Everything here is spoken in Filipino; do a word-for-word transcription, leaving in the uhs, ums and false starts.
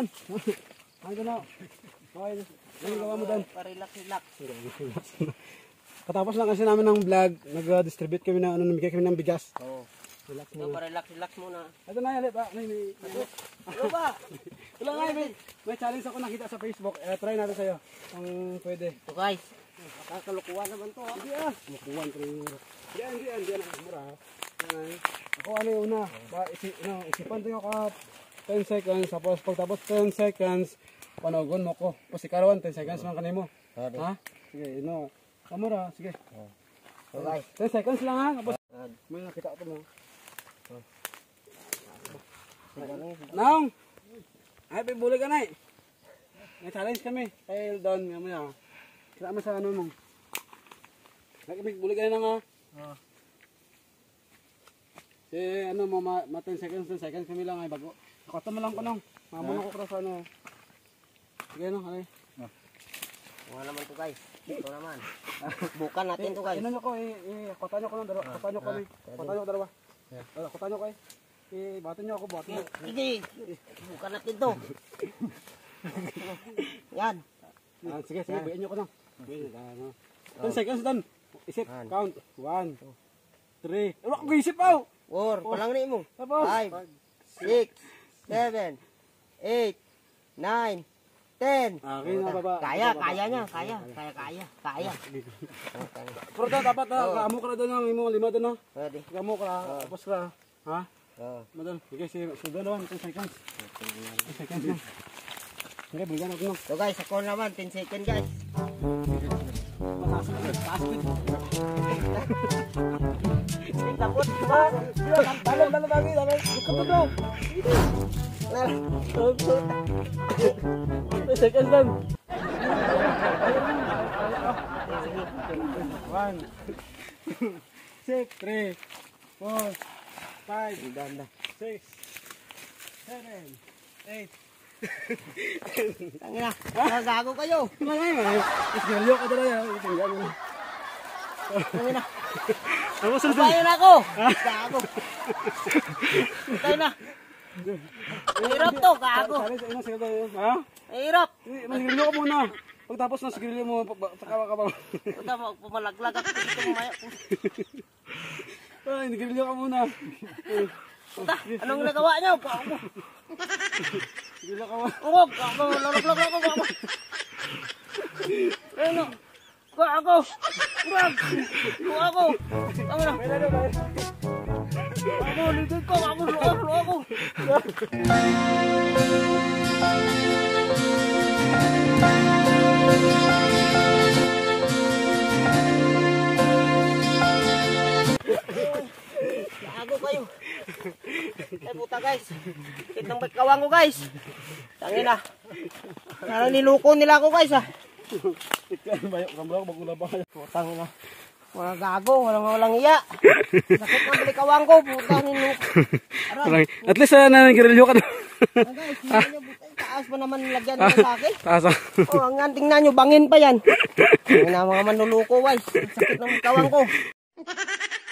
Dan. Ano na? Okay. Ano gawa mo Dan? Pa-relax-relax. Katapos lang kasi namin ng vlog, nag-distribute kami na ano, namigay kami ng bigas. Oo. Relax So, mo. pa-relax-relax muna. Ito na yan, ba? May, may, Ano ba? wala nga, may, may challenge ako nakita sa Facebook. Eh, try natin sa'yo. Kung pwede. So guys, nakakalukuhan naman to ha. Hindi ah. Makuha, try mo. Hindi, hindi, hindi. Hindi, mura. Yan. Ako ano yung una. Ba, isi, ano, isipan tayo ka ten seconds. Tapos pagtapos ten seconds, panogon mo ko. Kasi karawan, ten seconds man kanimo. Ha? Sige, no. Kamera, sige. So guys, ten seconds lang ha. Tapos, may nakita ko mo. Nang! Ay, pibuli ka na eh. May challenge kami. Kaya doon, mamaya. Kaya mo sa ano mo. Pibuli ka na nga. Oh. Si ano mo, ma, ma ten seconds, ten seconds kami lang ay bago. Kota mo lang ko nang. Mamuna ko para sa ano. Sige no, halay. Mga naman to guys. Ito naman. Bukan natin to guys. Ino nyo ko, eh, eh, kota nyo ko ng dalawa. Kota nyo ko ni. Kota nyo ko dalawa. Kota nyo ko eh. Eh, batin nyo ako, batin nyo. Sige, bukan natin to. Yan. Ah, sige, sige, bayan nyo ko nang. ten seconds dan. Isip, count. one, three. Wala ko isip pa. Four, palangin mo. Tapos. Five, six, seven, eight, nine, ten. Okay na baba. Kaya, kaya niya, kaya, kaya, kaya, kaya. Pero dapat na, kaamo ka na doon ng imo lima doon no. Pwede. Kaamo ka, tapos ka. Ha? Oo. Madal, sige, si Sudan ten seconds. ten seconds na. Sige, bigyan ako nang. So guys, ako naman, ten seconds guys. Mataas na, taas ko. Takot ba? Dalo, dalo, dalo, dalo. Buka to daw. ten seconds lang. One, six, three, four, five, six, seven, eight. Tangina, nagago kayo. Ano nga yun? Isgalyo ka talaga. Itinggan mo. Tangina. Ano sa Bayan ako. Gago. Tayo na. Hirap to, gago. Ha? Hirap. Manigrilyo ka muna. Pagtapos na sigrilyo mo, saka ka ba? Punta mo, pumalaglag at ito mamaya. Ay, nigrilyo ka muna. Punta, anong nagawa niyo? Gago. Sigrilyo ka muna. Ugog, gago, lalaglag ako, gago. Ano? Gago. Gago. Gago. Tama na. Gago, ligid ko, gago, gago, gago. Gago kayo. Eh puta guys. Kit ng kawang ko guys. Tangin na. Parang niluko nila ako guys ah. Bayok kamblak bagula ba? Putang na. Mga gago, walang walang iya. Sakit ng balik kawang ko, puta niluko. Aray. At least uh, nanigrilyo ka na. Guys, hindi nyo buta. Taas pa naman nilagyan nila sa akin. Taas ah. Oh, ang tingnan nyo, bangin pa yan. Ang na mga manluluko guys. Sakit ng kawang ko.